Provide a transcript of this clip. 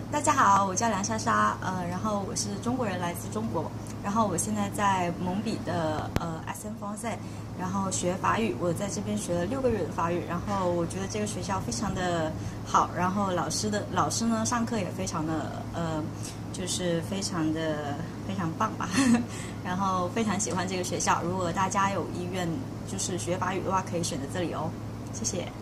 大家好，我叫梁莎莎，然后我是中国人，来自中国，然后我现在在蒙彼的SM 方塞，然后学法语，我在这边学了6个月的法语，然后我觉得这个学校非常的好，然后老师呢上课也非常的就是非常棒吧，然后非常喜欢这个学校，如果大家有意愿就是学法语的话，可以选择这里哦，谢谢。